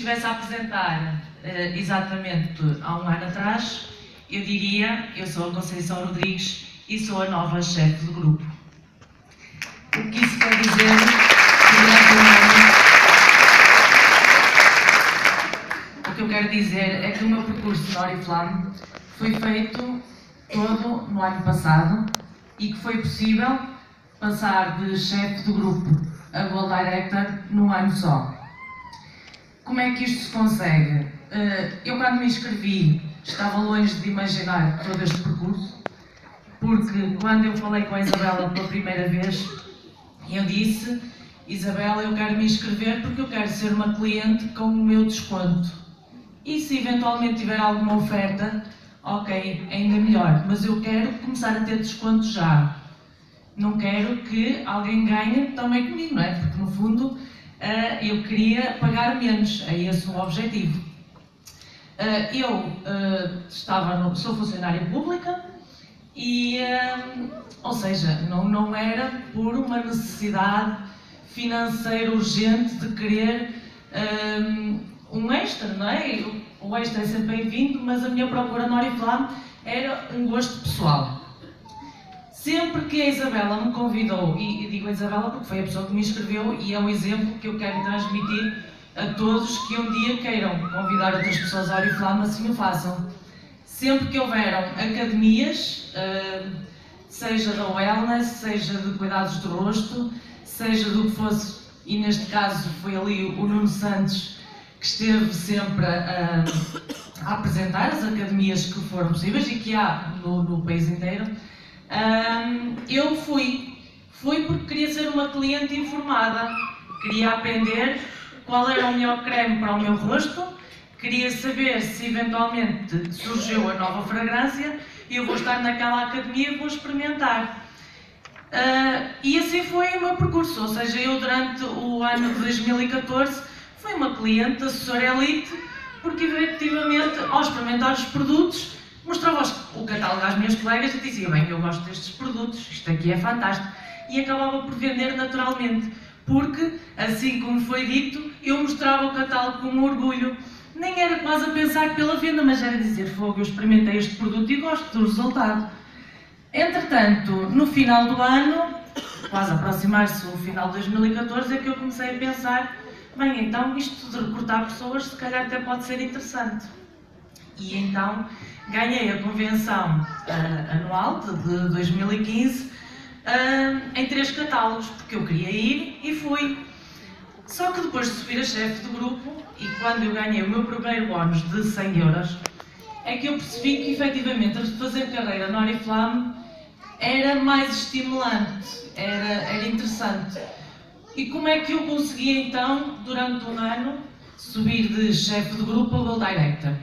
estivesse a apresentar exatamente há um ano atrás, eu diria: eu sou a Conceição Rodrigues e sou a nova chefe do grupo. O que isso quer dizer? O que eu quero dizer é que o meu percurso na Oriflame foi feito todo no ano passado e que foi possível passar de chefe do grupo a Gold Director num ano só. Como é que isto se consegue? Eu, quando me inscrevi, estava longe de imaginar todo este percurso, porque quando eu falei com a Isabela pela primeira vez, eu disse: Isabela, eu quero me inscrever porque eu quero ser uma cliente com o meu desconto. E se eventualmente tiver alguma oferta, ok, ainda melhor, mas eu quero começar a ter desconto já. Não quero que alguém ganhe também comigo, não é? Porque no fundo eu queria pagar menos, é esse o objetivo. Sou funcionária pública e, ou seja, não era por uma necessidade financeira urgente de querer um extra, não é? O extra é sempre bem-vindo, mas a minha procura na Oriflame era um gosto pessoal. Sempre que a Isabela me convidou, e digo a Isabela porque foi a pessoa que me inscreveu e é um exemplo que eu quero transmitir a todos que um dia queiram convidar outras pessoas à Oriflame, assim o façam. Sempre que houveram academias, seja da wellness, seja de cuidados do rosto, seja do que fosse, e neste caso foi ali o Nuno Santos que esteve sempre a apresentar as academias que foram possíveis e que há no país inteiro, eu fui porque queria ser uma cliente informada, queria aprender qual era o melhor creme para o meu rosto, queria saber se eventualmente surgiu a nova fragrância e eu vou estar naquela academia e vou experimentar. E assim foi o meu percurso, ou seja, eu durante o ano de 2014 fui uma cliente assessora elite, porque efetivamente ao experimentar os produtos mostrava o catálogo às minhas colegas e dizia: bem, eu gosto destes produtos, isto aqui é fantástico, e acabava por vender naturalmente, porque, assim como foi dito, eu mostrava o catálogo com orgulho. Nem era quase a pensar pela venda, mas era dizer: fogo, eu experimentei este produto e gosto do resultado. Entretanto, no final do ano, quase a aproximar-se o final de 2014, é que eu comecei a pensar: bem, então isto de recrutar pessoas se calhar até pode ser interessante. E então ganhei a convenção anual de 2015 em 3 catálogos, porque eu queria ir e fui. Só que depois de subir a chefe do grupo, e quando eu ganhei o meu primeiro bónus de 100 euros, é que eu percebi que efetivamente fazer carreira na Oriflame era mais estimulante, era interessante. E como é que eu consegui então, durante um ano, subir de chefe de grupo a Gold Director?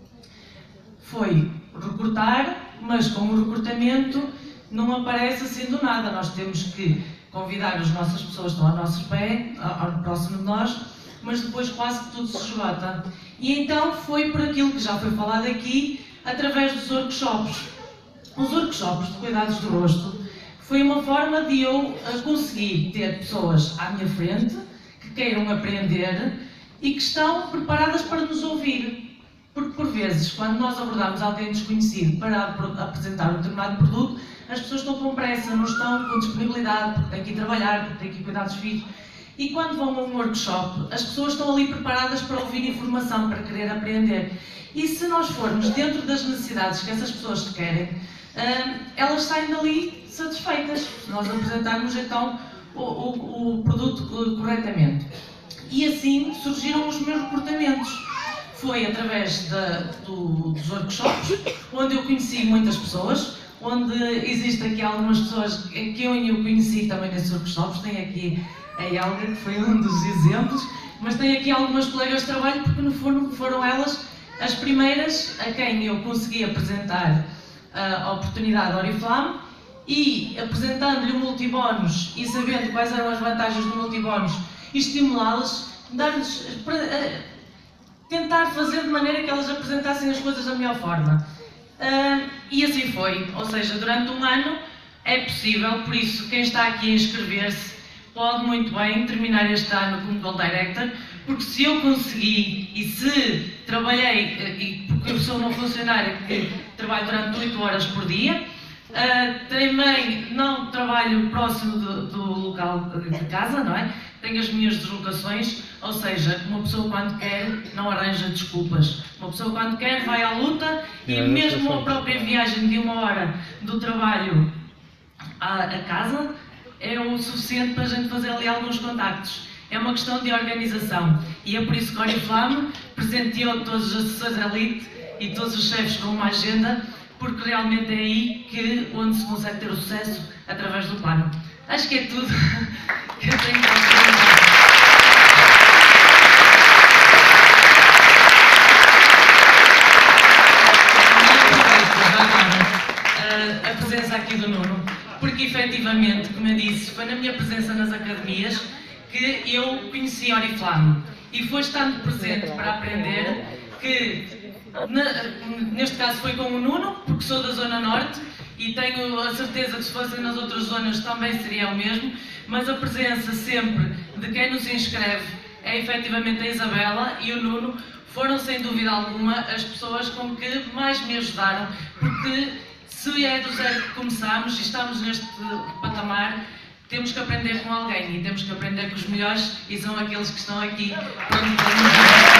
Foi recrutar, mas com o recrutamento não aparece assim do nada. Nós temos que convidar as nossas pessoas que estão ao nosso pé, próximo de nós, mas depois quase que tudo se esgota. E então foi por aquilo que já foi falado aqui, através dos workshops. Os workshops de cuidados do rosto foi uma forma de eu conseguir ter pessoas à minha frente que queiram aprender e que estão preparadas para nos ouvir. Porque, por vezes, quando nós abordamos alguém desconhecido para apresentar um determinado produto, as pessoas estão com pressa, não estão com disponibilidade, porque têm que ir trabalhar, porque têm que ir cuidar dos filhos. E quando vão a um workshop, as pessoas estão ali preparadas para ouvir informação, para querer aprender. E se nós formos dentro das necessidades que essas pessoas querem, elas saem dali satisfeitas, se nós apresentarmos então o produto corretamente. E assim surgiram os meus recrutamentos. Foi através dos workshops, onde eu conheci muitas pessoas, onde existem aqui algumas pessoas que eu conheci também nesses workshops. Tem aqui a Helga, que foi um dos exemplos, mas tem aqui algumas colegas de trabalho, porque no fundo foram elas as primeiras a quem eu consegui apresentar a oportunidade da Oriflame, e apresentando-lhe o multibónus e sabendo quais eram as vantagens do multibónus e estimulá-las, dar-lhes tentar fazer de maneira que elas apresentassem as coisas da melhor forma. E assim foi, ou seja, durante um ano é possível, por isso quem está aqui a inscrever-se pode muito bem terminar este ano como Gold Director, porque se eu consegui e se trabalhei, e porque eu sou uma funcionária que trabalho durante 8 horas por dia, também não trabalho próximo do local de casa, não é? Tenho as minhas deslocações, ou seja, uma pessoa quando quer não arranja desculpas. Uma pessoa quando quer vai à luta e mesmo a própria viagem de 1 hora do trabalho à casa é o suficiente para a gente fazer ali alguns contactos. É uma questão de organização e é por isso que a Oriflame presenteou todos os assessores elite e todos os chefes com uma agenda, porque realmente é aí onde se consegue ter o sucesso através do plano. Acho que é tudo que eu tenho para perguntar. A presença aqui do Nuno, porque efetivamente, como eu disse, foi na minha presença nas academias que eu conheci a Oriflame e foi estando presente para aprender que, neste caso foi com o Nuno, porque sou da Zona Norte e tenho a certeza que se fossem nas outras zonas também seria o mesmo, mas a presença sempre de quem nos inscreve é efetivamente a Isabela e o Nuno foram sem dúvida alguma as pessoas com que mais me ajudaram, porque se é do zero que começamos e estamos neste patamar, temos que aprender com alguém e temos que aprender com os melhores e são aqueles que estão aqui para nos ajudar.